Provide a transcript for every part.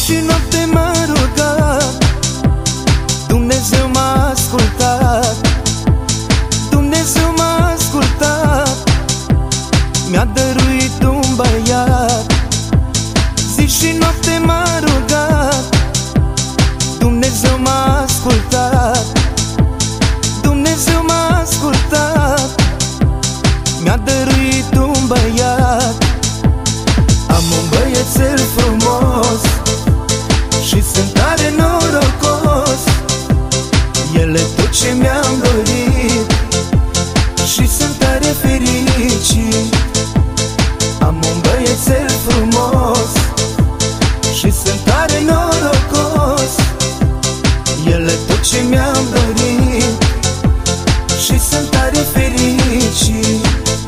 și noapte m-a rugat, Dumnezeu m-a ascultat, Dumnezeu m-a ascultat, mi-a dăruit un băiat. Zi și noapte m-a rugat, Dumnezeu m-a ascultat, Dumnezeu m-a ascultat, mi-a dăruit un băiat. Am un băiețel frumos și sunt tare norocos, el e tot ce mi-am dorit și sunt tare fericit. Am un băiețel frumos și sunt tare norocos, el e tot ce mi-am dorit și sunt tare fericit.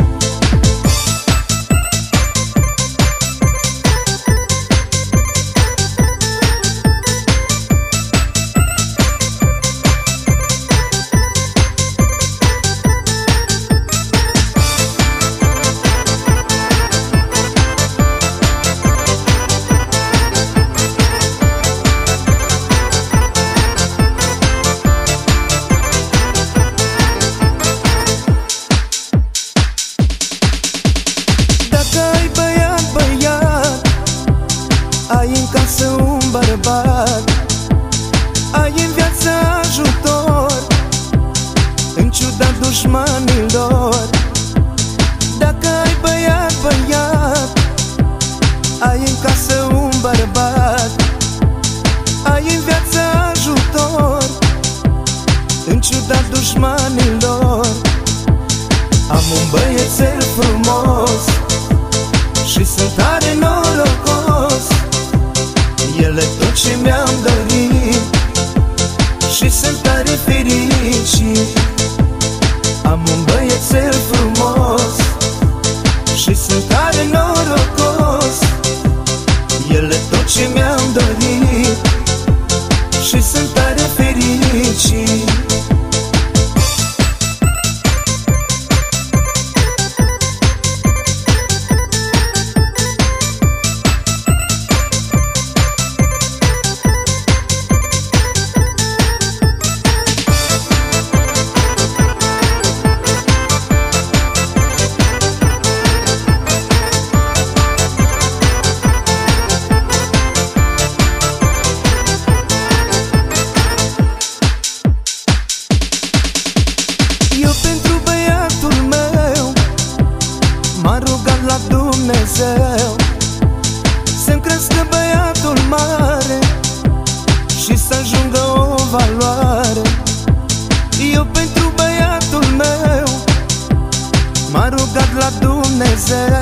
Ai în casă un bărbat, ai în viață ajutor, în ciuda dușmanilor. Dacă ai băiat, băiat, ai în casă un bărbat, ai în viață ajutor, în ciuda dușmanilor. Am un băiețel frumos și sunt tare norocos, el e tot ce mi-am dorit și sunt tare fericit. Am un băiețel frumos și sunt tare norocos, el e tot ce mi-am dorit și sunt tare fericit. Eu pentru băiatul meu m-am rugat la Dumnezeu să-mi crească băiatul mare și să ajungă o valoare. Eu pentru băiatul meu m-am rugat la Dumnezeu